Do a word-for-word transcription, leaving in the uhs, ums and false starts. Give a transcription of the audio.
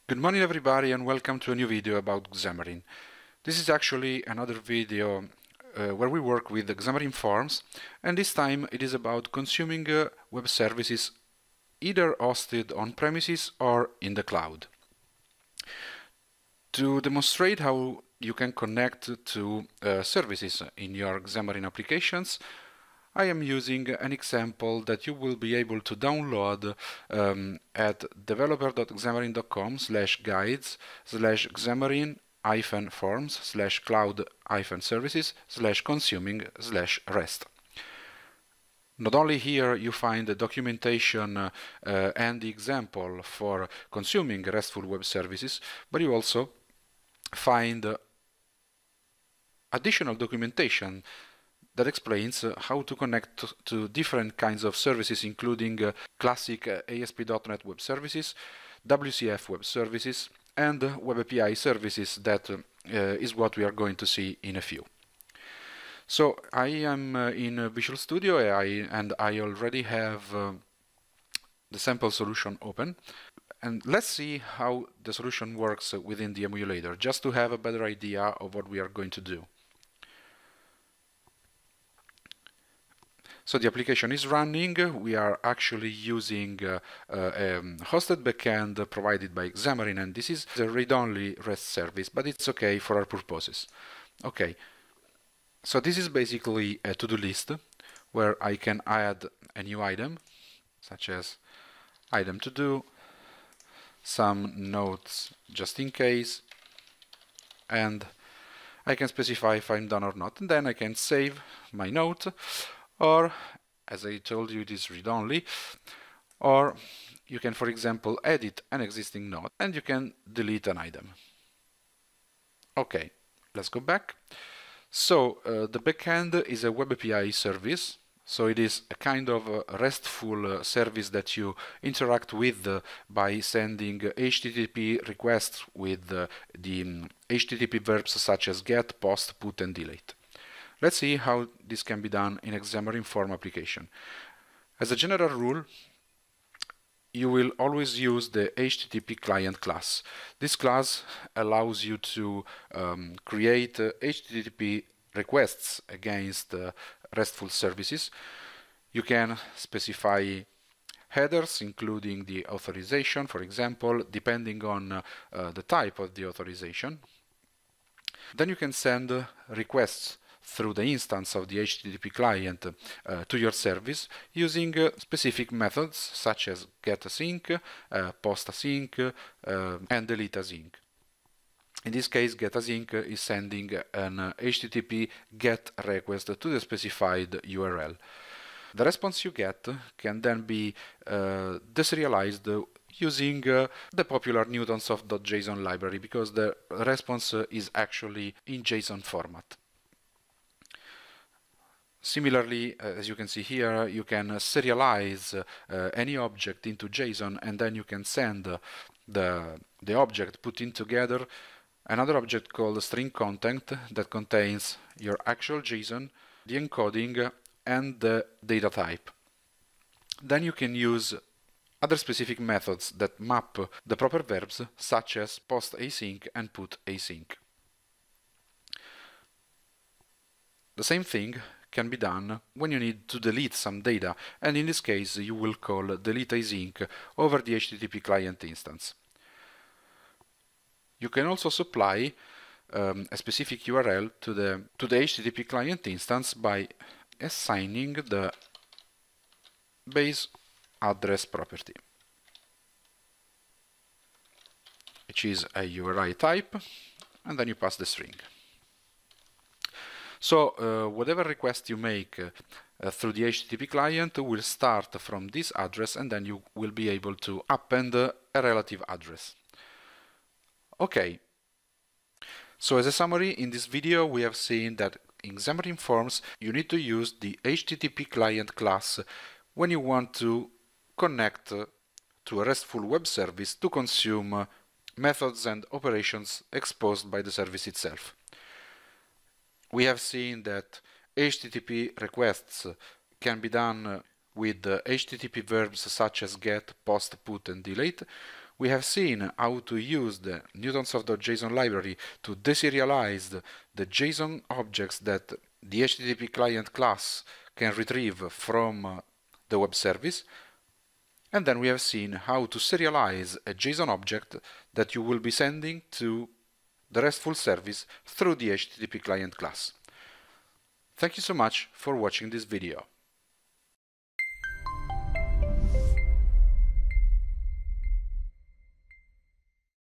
Good morning everybody and welcome to a new video about Xamarin. This is actually another video uh, where we work with Xamarin Forms, and this time it is about consuming uh, web services either hosted on premises or in the cloud. To demonstrate how you can connect to uh, services in your Xamarin applications, I am using an example that you will be able to download um, at developer.xamarin.com slash guides slash xamarin hyphen forms slash cloud hyphen services slash consuming slash rest. Not only here you find the documentation uh, uh, and the example for consuming RESTful web services, but you also find uh, additional documentation that explains uh, how to connect to, to different kinds of services, including uh, classic uh, A S P dot net web services, W C F web services, and uh, web A P I services. That uh, is what we are going to see in a few. So I am uh, in uh, Visual Studio A I, and I already have uh, the sample solution open. And let's see how the solution works uh, within the emulator, just to have a better idea of what we are going to do. So the application is running. We are actually using uh, uh, a hosted backend provided by Xamarin, and this is a read-only REST service, but it's okay for our purposes. Okay, so this is basically a to-do list where I can add a new item, such as item to do, some notes just in case, and I can specify if I'm done or not, and then I can save my note. Or, as I told you, it is read-only, or you can, for example, edit an existing node and you can delete an item. Okay, let's go back. So uh, the backend is a web A P I service, so it is a kind of a RESTful uh, service that you interact with uh, by sending uh, H T T P requests with uh, the um, H T T P verbs such as get, post, put, and delete. Let's see how this can be done in a Xamarin Form application. As a general rule, you will always use the H T T P client class. This class allows you to um, create uh, H T T P requests against uh, RESTful services. You can specify headers, including the authorization, for example, depending on uh, uh, the type of the authorization. Then you can send uh, requests through the instance of the H T T P client uh, to your service using uh, specific methods such as getAsync, uh, postAsync, uh, and deleteAsync. In this case, getAsync is sending an uh, H T T P GET request to the specified U R L. The response you get can then be uh, deserialized using uh, the popular newtonsoft.json library, because the response uh, is actually in JSON format. Similarly, uh, as you can see here, you can uh, serialize uh, any object into JSON, and then you can send uh, the, the object put in together another object called string content that contains your actual JSON, the encoding, and the data type. Then you can use other specific methods that map the proper verbs, such as post async and put async. The same thing can be done when you need to delete some data, and in this case you will call deleteAsync over the H T T P client instance. You can also supply um, a specific U R L to the, to the H T T P client instance by assigning the base address property, which is a U R I type, and then you pass the string. So uh, whatever request you make uh, uh, through the H T T P client will start from this address, and then you will be able to append uh, a relative address. Okay, so as a summary, in this video we have seen that in Xamarin Forms you need to use the H T T P client class when you want to connect uh, to a RESTful web service to consume uh, methods and operations exposed by the service itself. We have seen that H T T P requests can be done with H T T P verbs such as get, post, put, and delete. We have seen how to use the newtonsoft.json library to deserialize the, the JSON objects that the H T T P client class can retrieve from uh, the web service. And then we have seen how to serialize a JSON object that you will be sending to the RESTful service through the H T T P client class. Thank you so much for watching this video.